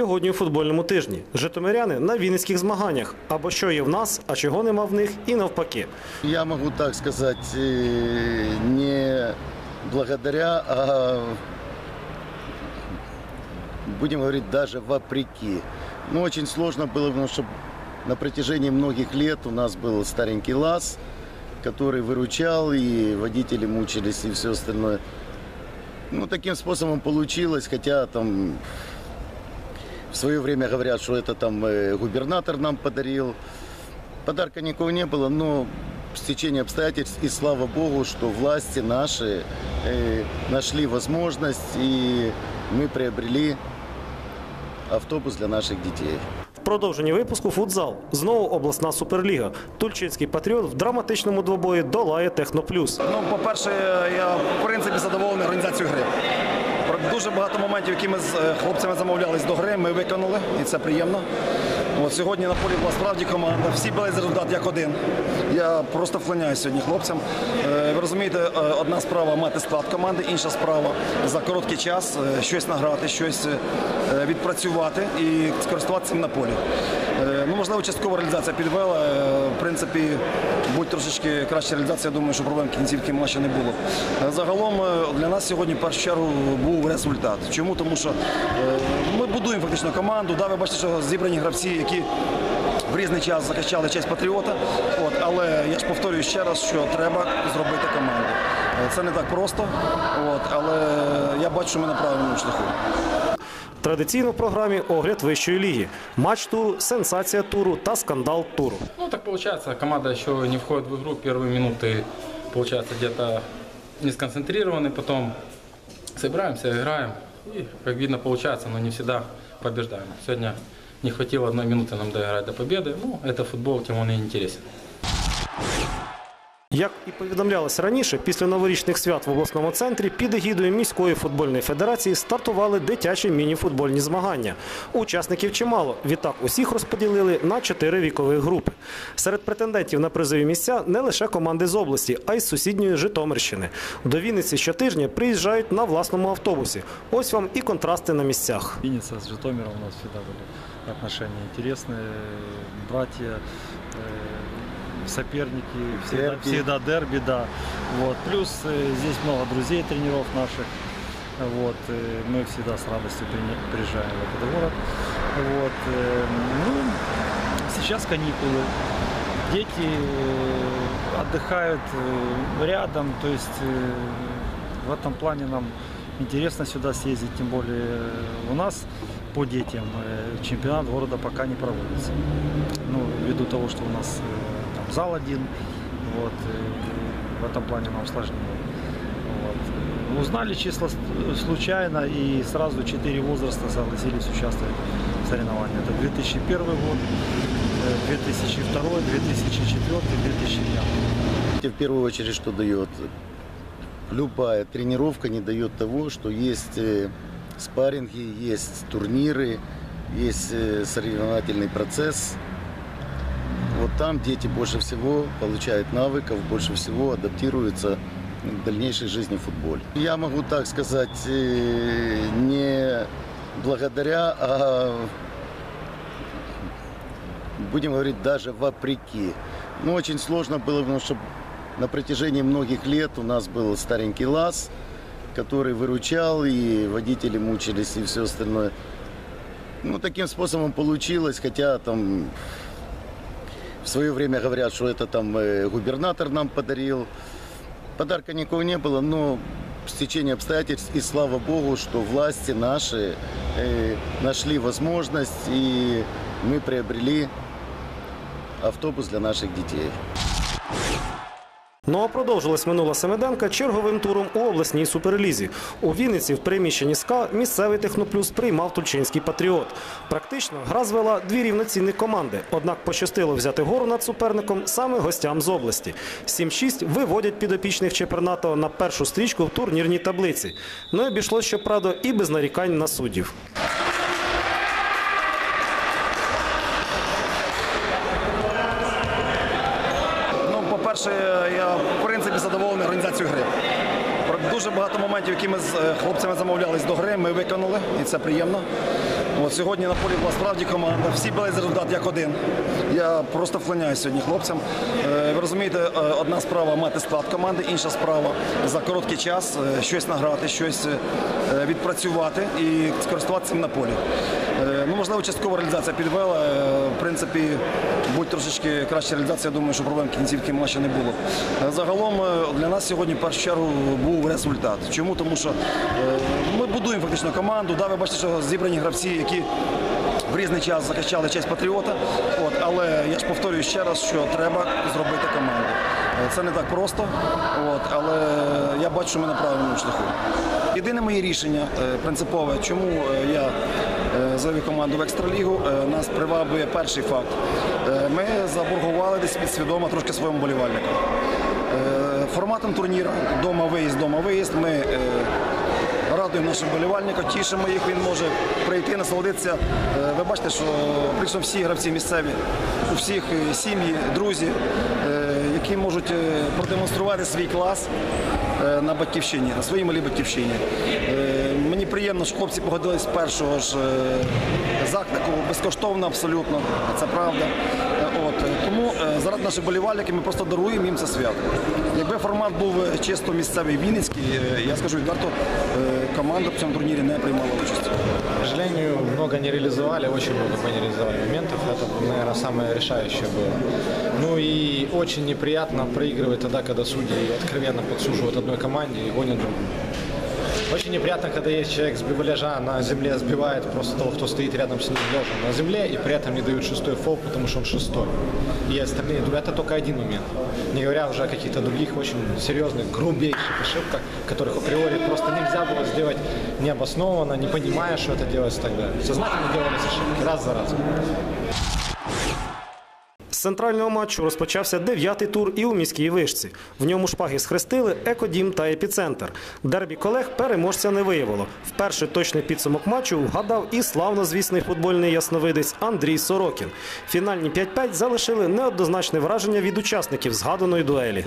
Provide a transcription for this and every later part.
Сьогодні у футбольному тижні житомиряни на вінницьких змаганнях. Або що є в нас, а чого нема в них, і навпаки. Я могу так сказать, не благодаря, а будем говорить даже вопреки. Но очень сложно было, потому что на протяжении многих лет у нас был старенький ЛАЗ, который выручал, и водители мучились, и все остальное. Ну, таким способом получилось, хотя там в свое время говорят, что это там губернатор нам подарил. Подарка никакого не было, но стечение обстоятельств, и слава богу, что власти наши нашли возможность, и мы приобрели автобус для наших детей. В продовженні випуску футзал. Знову обласна суперліга. Тульчинський патріот в драматичному двобої долає Техноплюс. Ну, по-перше, я в принципі задоволений організацією гри. Дуже багато моментів, які ми з хлопцями замовлялись до гри, ми виконали, і це приємно. От сьогодні на полі була справді команда, всі були за результат як один. Я просто вклоняюсь сьогодні хлопцям. Ви розумієте, одна справа мати склад команди, інша справа за короткий час щось награти, щось відпрацювати і скористуватися на полі. Ну, можливо, часткова реалізація підвела. В принципі, будь трошечки краща реалізація, я думаю, що проблем кінцівки матчу не було. Загалом для нас сьогодні в першу чергу був результат. Чому? Тому що ми будуємо фактично команду. Да, ви бачите, що зібрані гравці, які в різний час захищали честь патріота. Але я ж повторюю ще раз, що треба зробити команду. Це не так просто, але я бачу, що ми на правильному шляху. Традиційно в програмі огляд вищої ліги. Матч туру, сенсація туру та скандал туру. Ну, так получается, команда еще не входит в игру. Первые минуты, получается, где-то не сконцентрированы. Потом собираемся, играем. И, как видно, получается, но не всегда побеждаем. Сегодня не хватило 1 минуты нам доиграть до победы. Ну, это футбол, тем он и интересен. Як і повідомлялося раніше, після новорічних свят в обласному центрі під егідою міської футбольної федерації стартували дитячі міні-футбольні змагання. Учасників чимало, відтак усіх розподілили на 4 вікових групи. Серед претендентів на призові місця не лише команди з області, а й з сусідньої Житомирщини. До Вінниці щотижня приїжджають на власному автобусі. Ось вам і контрасти на місцях. Вінниця з Житомиром у нас завжди були отношения интересные, братья, соперники, всегда дерби, да. Вот. Плюс здесь много друзей, тренеров наших. Вот. Мы всегда с радостью приезжаем в этот город. Вот. Ну, сейчас каникулы. Дети отдыхают рядом, то есть в этом плане нам интересно сюда съездить, тем более у нас по детям чемпионат города пока не проводится. Ну, ввиду того, что у нас там зал один, вот, в этом плане нам сложнее. Вот. Узнали числа случайно, и сразу 4 возраста согласились участвовать в соревнованиях. Это 2001 год, 2002, 2004, 2005. В первую очередь, что дает? Любая тренировка не дает того, что есть спарринги, есть турниры, есть соревновательный процесс. Вот там дети больше всего получают навыков, больше всего адаптируются к дальнейшей жизни в футболе. Я могу так сказать, не благодаря, а будем говорить даже вопреки. Но очень сложно было, потому что на протяжении многих лет у нас был старенький ЛАЗ, который выручал, и водители мучились, и все остальное. Ну, таким способом получилось, хотя там в свое время говорят, что это там губернатор нам подарил. Подарка никакого не было, но стечение обстоятельств, и слава богу, что власти наши нашли возможность, и мы приобрели автобус для наших детей. Ну а продовжилась минула семиденка черговим туром у обласній суперлізі. У Вінниці в приміщенні СКА місцевий Техноплюс приймав Тульчинський патріот. Практично гра звела 2 рівноцінні команди. Однак пощастило взяти гору над суперником саме гостям з області. 7-6 виводять підопічних Чепернатова на першу стрічку в турнірній таблиці. Ну і обійшлось, щоправда, і без нарікань на суддів. По-перше, я в принципі задоволений організацією гри. Дуже багато моментів, які ми з хлопцями замовлялись до гри, ми виконали, і це приємно. От сьогодні на полі була справді команда, всі були за результат як один. Я просто вклоняюсь сьогодні хлопцям. Ви розумієте, одна справа мати склад команди, інша справа за короткий час щось награти, щось відпрацювати і скористуватися на полі. Ну, можливо, часткова реалізація підвела. В принципі, будь трошечки краща реалізація, я думаю, що проблем кінцівки матчу не було. Загалом для нас сьогодні в першу чергу був результат. Чому? Тому що ми будуємо фактично команду. Да, ви бачите, що зібрані гравці, які в різний час захищали честь патріота. Але я ж повторюю ще раз, що треба зробити команду. Це не так просто, але я бачу, що ми на правильному шляху. Єдине моє рішення принципове, чому я завів команду в екстралігу, нас приваблює перший факт. Ми заборгували десь підсвідомо трошки своєму болівальнику. Форматом турніру дома-виїзд ми радуємо наших болівальників, тішимо їх, він може прийти, насолодитися. Ви бачите, що прийшли всі гравці місцеві, у всіх сім'ї, друзі, які можуть продемонструвати свій клас на батьківщині, на своїй малій батьківщині. Мені приємно, що хлопці погодились з першого ж заклику, безкоштовно абсолютно, це правда. Тому заради наших болівальників ми просто даруємо їм це свято. Якби формат був чисто місцевий вінницький, я скажу відверто, команда в цьому турнірі не приймала участь. К сожалению, много не реализовали, очень много мы не реализовали моментов. Это, наверное, самое решающее было. Ну и очень неприятно проигрывать тогда, когда судьи откровенно подсуживают одной команде и гонят другую. Очень неприятно, когда есть человек с биволяжа на земле сбивает просто того, кто стоит рядом с ним лежа на земле, и при этом не дают шестой фол, потому что он шестой. И остальные, это только один момент. Не говоря уже о каких-то других очень серьезных, грубейших ошибках, которых априори просто нельзя было сделать необоснованно, не понимая, что это делается тогда. Сознательно делались ошибки раз за разом. З центрального матчу розпочався 9-й тур і у міській вишці. В ньому шпаги схрестили Екодім та Епіцентр. Дербі колег переможця не виявило. Вперше точний підсумок матчу вгадав і славнозвісний футбольний ясновидець Андрій Сорокін. Фінальні 5-5 залишили неоднозначне враження від учасників згаданої дуелі.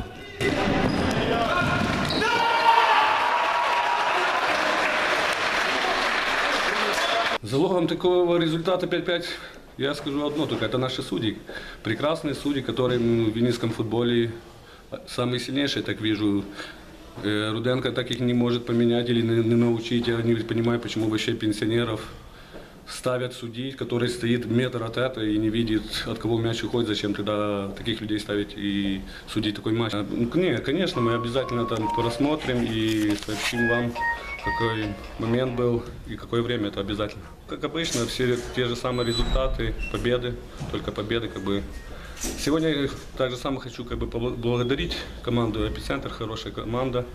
Залогом такого результата 5-5 я скажу одно только, это наши судьи. Прекрасные судьи, которые в винницком футболе самые сильнейшие, так вижу. Руденко так их не может поменять или не научить. Я не понимаю, почему вообще пенсионеров ставят судей, который стоит метр от этого и не видит, от кого мяч уходит, зачем тогда таких людей ставить и судить такой матч. Нет, конечно, мы обязательно там просмотрим и сообщим вам, какой момент был и какое время, это обязательно. Как обычно, все те же самые результаты, победы, только победы как бы. Сегодня я так же самое хочу как бы поблагодарить команду «Эпицентр», хорошая команда,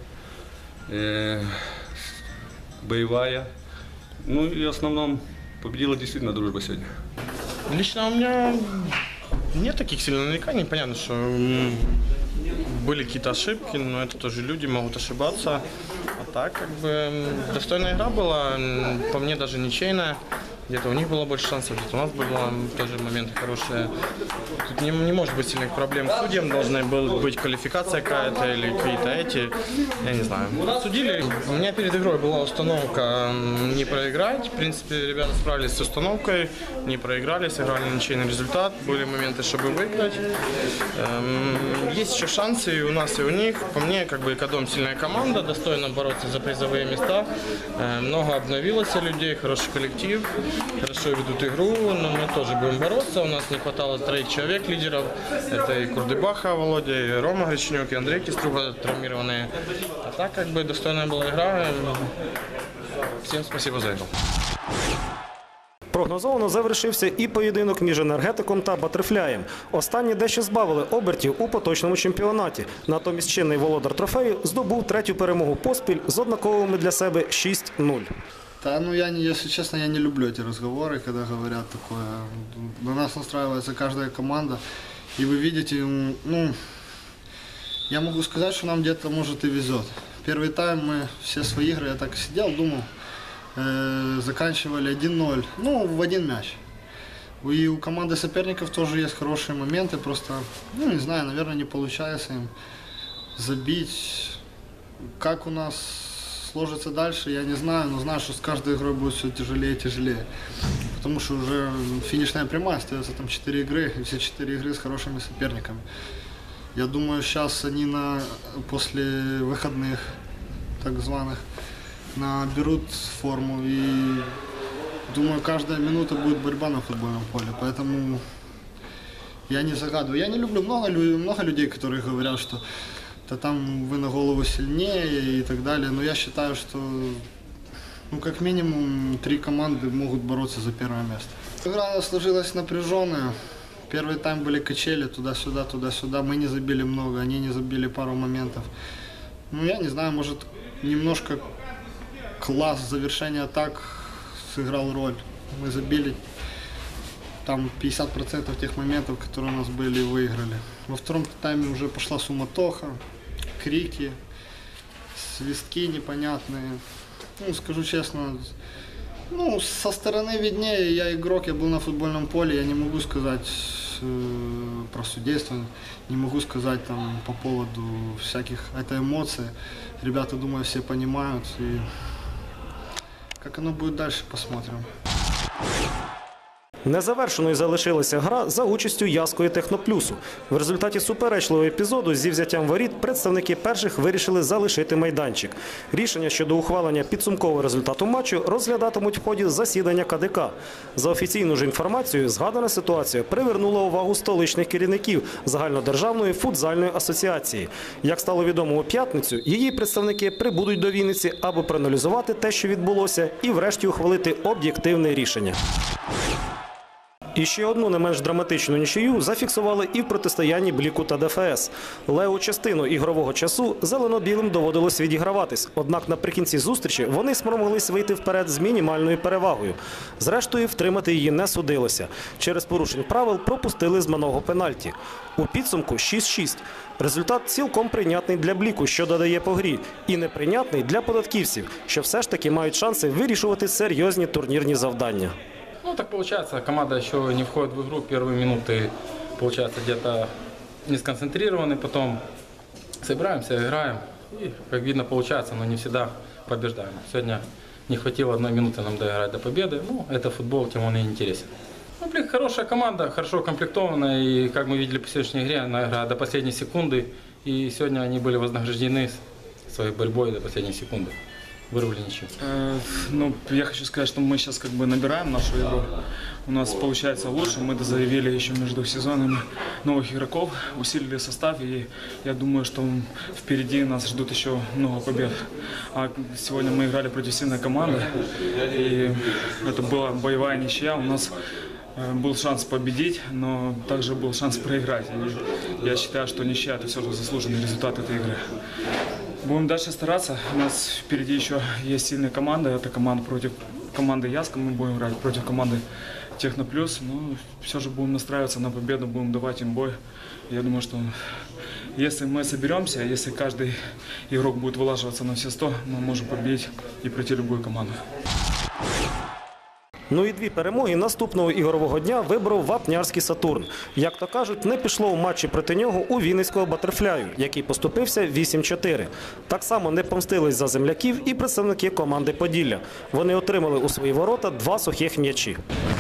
боевая. Ну и в основном победила действительно дружба сегодня. Лично у меня нет таких сильных нареканий. Понятно, что были какие-то ошибки, но это тоже люди, могут ошибаться. А так, как бы, достойная игра была, по мне даже ничейная. Где-то у них было больше шансов, где-то у нас было тоже моменты хорошие. Тут не может быть сильных проблем к судьям, должна быть квалификация какая-то или какие-то эти, я не знаю. Судили. У меня перед игрой была установка не проиграть. В принципе, ребята справились с установкой, не проиграли, сыграли ничейный результат. Были моменты, чтобы выиграть. Есть еще шансы и у нас, и у них. По мне, как бы, Экодом сильная команда, достойно бороться за призовые места. Много обновилось людей, хороший коллектив. Хорошо ведут игру, но мы тоже будем бороться. У нас не хватало 3 человек лидеров. Это и Курдыбаха Володя, и Рома Гречнюк, и Андрей Киструга травмированные. А так как бы достойная была игра. Всем спасибо за это. Прогнозовано завершився і поєдинок між «Енергетиком» та «Батерфляєм». Останні дещо збавили обертів у поточному чемпіонаті. Натомість чинний володар трофею здобув 3-ю перемогу поспіль з однаковими для себе 6-0. Да, ну если честно, я не люблю эти разговоры, когда говорят такое. На нас настраивается каждая команда, и вы видите, ну, я могу сказать, что нам где-то, может, и везет. Первый тайм мы все свои игры, я так сидел, думал, заканчивали 1-0, ну, в один мяч. И у команды соперников тоже есть хорошие моменты, просто, ну, не знаю, наверное, не получается им забить. Как у нас сложится дальше, я не знаю, но знаю, что с каждой игрой будет все тяжелее и тяжелее. потому что уже финишная прямая, остается там 4 игры, и все 4 игры с хорошими соперниками. Я думаю, сейчас они после выходных, так званых, наберут форму, и думаю, каждая минута будет борьба на футбольном поле, поэтому я не загадываю. Я не люблю много людей, которые говорят, что да там вы на голову сильнее и так далее, но я считаю, что как минимум 3 команды могут бороться за первое место. Игра сложилась напряженная. Первый тайм были качели туда-сюда, туда-сюда. Мы не забили много, они не забили пару моментов. Я не знаю, может немножко класс завершения атак сыграл роль. Мы забили там 50% тех моментов, которые у нас были, и выиграли. Во втором тайме уже пошла суматоха, крики, свистки непонятные. Скажу честно, со стороны виднее, я игрок, я был на футбольном поле, я не могу сказать про судейство, не могу сказать там по поводу всяких, это эмоции. Ребята, думаю, все понимают, и как оно будет дальше, посмотрим. Незавершеною залишилася гра за участю Яської Техноплюсу. В результаті суперечливого епізоду зі взяттям воріт представники перших вирішили залишити майданчик. Рішення щодо ухвалення підсумкового результату матчу розглядатимуть в ході засідання КДК. За офіційною ж інформацією, згадана ситуація привернула увагу столичних керівників Загальнодержавної футзальної асоціації. Як стало відомо у п'ятницю, її представники прибудуть до Вінниці, аби проаналізувати те, що відбулося, і врешті ухвалити об'єктивне рішення. І ще одну не менш драматичну нічию зафіксували і в протистоянні Бліку та ДФС. Леву частину ігрового часу зелено-білим доводилось відіграватись. Однак наприкінці зустрічі вони спромоглись вийти вперед з мінімальною перевагою. Зрештою, втримати її не судилося. Через порушень правил пропустили зманого пенальті. У підсумку 6-6. Результат цілком прийнятний для Бліку, що додає по грі, і неприйнятний для податківців, що все ж таки мають шанси вирішувати серйозні турнірні завдання. Так получается, команда еще не входит в игру, первые минуты, получается, где-то не сконцентрированы, потом собираемся, играем, и, как видно, получается, но не всегда побеждаем. Сегодня не хватило 1 минуты нам доиграть до победы, это футбол, тем он и интересен. Блин, хорошая команда, хорошо укомплектованная, и, как мы видели по сегодняшней игре, она играет до последней секунды, и сегодня они были вознаграждены своей борьбой до последней секунды. Вырвали ничего. Я хочу сказать, что мы сейчас набираем нашу игру. У нас получается лучше. Мы заявили еще между сезонами новых игроков, усилили состав. И я думаю, что впереди нас ждут еще много побед. А сегодня мы играли против сильной команды. И это была боевая ничья. У нас был шанс победить, но также был шанс проиграть. И я считаю, что ничья – это все же заслуженный результат этой игры. Будем дальше стараться. У нас впереди еще есть сильная команда. Это команда против команды Яска. Мы будем играть против команды Техноплюс. Но все же будем настраиваться на победу, будем давать им бой. Я думаю, что если мы соберемся, если каждый игрок будет вылаживаться на все 100, мы можем победить и пройти любую команду. І 2 перемоги наступного ігрового дня виборов Вапнярський «Сатурн». Як то кажуть, не пішло у матчі проти нього у Вінницького «Батерфляю», який поступився 8-4. Так само не помстились за земляків і представники команди «Поділля». Вони отримали у свої ворота 2 сухих м'ячі.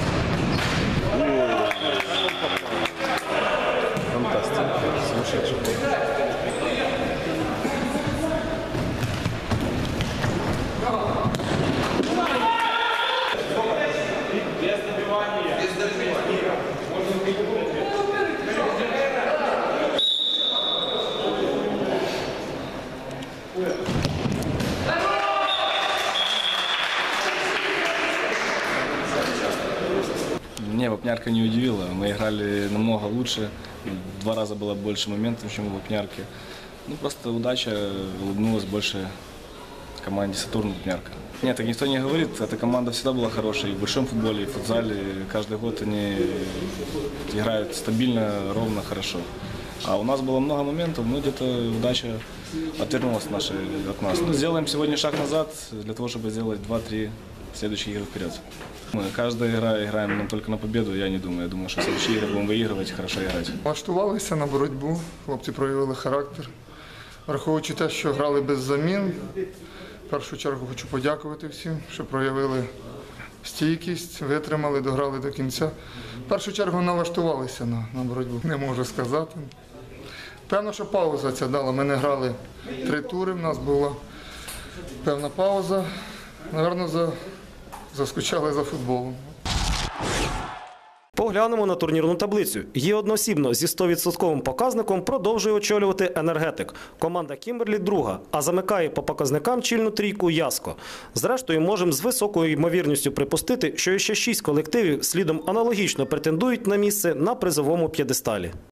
Меня Вапнярка не удивила. Мы играли намного лучше. 2 раза было больше моментов, чем у Вапнярки. Просто удача улыбнулась больше команде «Сатурн» Вапнярка. Нет, так никто не говорит. Эта команда всегда была хорошей. И в большом футболе, и в футзале. Каждый год они играют стабильно, ровно, хорошо. А у нас было много моментов, но где-то удача отвернулась от нас. Сделаем сегодня шаг назад, для того, чтобы сделать 2-3 следующие игры вперед. Мы каждая игра играем только на победу, я не думаю. Я думаю, что следующие игры будем выигрывать, хорошо играть. Влаштувалися на боротьбу, хлопці проявили характер. Враховуючи те, що грали без замін, в першу чергу хочу подякувати всім, що проявили стійкість, витримали, дограли до кінця. В першу чергу налаштувалися на боротьбу, не можу сказати. Певно, що пауза ця дала. Ми не грали 3 тури, в нас була певна пауза. Наверно, заскучали за футболом. Поглянемо на турнірну таблицю. Її одноосібно зі 100% показником продовжує очолювати «Енергетик». Команда «Кімберлі» – друга, а замикає по показникам чільну трійку «Яско». Зрештою, можемо з високою ймовірністю припустити, що ще 6 колективів слідом аналогічно претендують на місце на призовому п'єдесталі.